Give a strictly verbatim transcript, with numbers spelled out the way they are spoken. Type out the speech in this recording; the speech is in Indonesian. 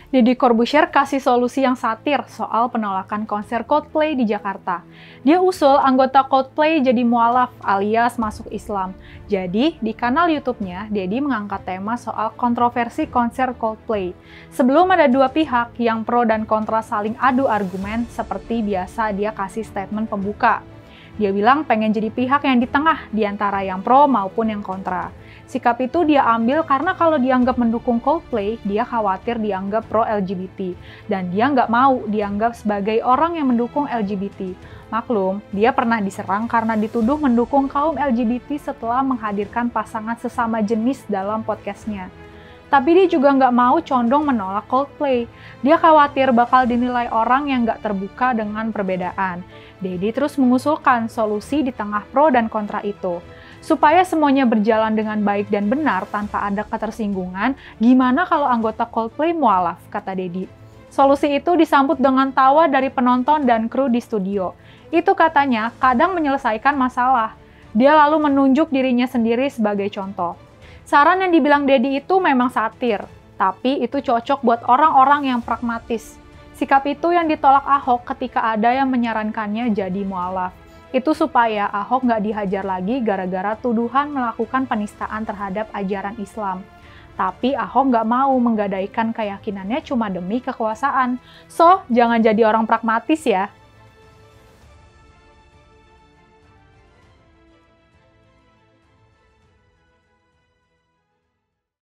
Deddy Corbuzier kasih solusi yang satir soal penolakan konser Coldplay di Jakarta. Dia usul anggota Coldplay jadi mualaf alias masuk Islam. Jadi, di kanal YouTube-nya, Deddy mengangkat tema soal kontroversi konser Coldplay. Sebelum ada dua pihak yang pro dan kontra saling adu argumen, seperti biasa dia kasih statement pembuka. Dia bilang pengen jadi pihak yang di tengah di antara yang pro maupun yang kontra. Sikap itu dia ambil karena kalau dianggap mendukung Coldplay, dia khawatir dianggap pro-L G B T. Dan dia nggak mau dianggap sebagai orang yang mendukung L G B T. Maklum, dia pernah diserang karena dituduh mendukung kaum L G B T setelah menghadirkan pasangan sesama jenis dalam podcastnya. Tapi dia juga nggak mau condong menolak Coldplay. Dia khawatir bakal dinilai orang yang nggak terbuka dengan perbedaan. Deddy terus mengusulkan solusi di tengah pro dan kontra itu. Supaya semuanya berjalan dengan baik dan benar tanpa ada ketersinggungan, gimana kalau anggota Coldplay mualaf, kata Deddy. Solusi itu disambut dengan tawa dari penonton dan kru di studio. Itu katanya kadang menyelesaikan masalah. Dia lalu menunjuk dirinya sendiri sebagai contoh. Saran yang dibilang Deddy itu memang satir, tapi itu cocok buat orang-orang yang pragmatis. Sikap itu yang ditolak Ahok ketika ada yang menyarankannya jadi mualaf. Itu supaya Ahok nggak dihajar lagi gara-gara tuduhan melakukan penistaan terhadap ajaran Islam. Tapi Ahok nggak mau menggadaikan keyakinannya cuma demi kekuasaan. So, jangan jadi orang pragmatis ya.